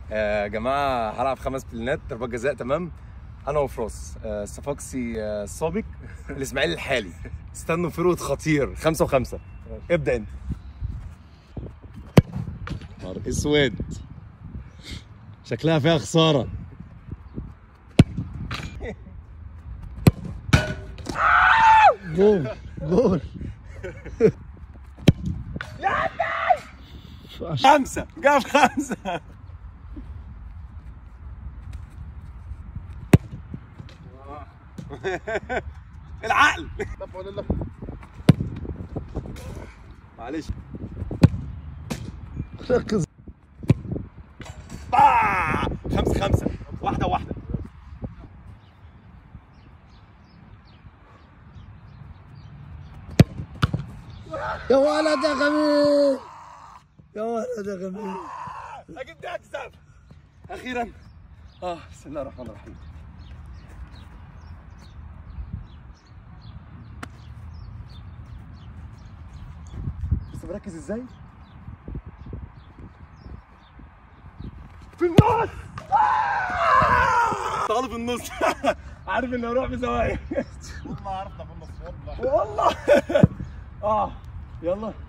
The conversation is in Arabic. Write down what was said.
يا جماعه هلعب 5 بلينات ضربات جزاء. تمام، انا وفراس الصفاقسي السابق الاسماعيلي الحالي. استنوا فروت خطير 5 و5. ابدا انت. نهار اسود، شكلها فيها خساره. جول جول. يا 5 جاب 5. العقل. معلش ركز. 5-5 واحدة واحدة. يا ولد يا غبي، يا ولد يا غبي. اكيد اكسب اخيرا. بسم الله الرحمن الرحيم. بس مركز ازاي؟ في النص. طالب النص. عارف اني اروح بزوايا. والله عرفنا في النص والله. والله. يلا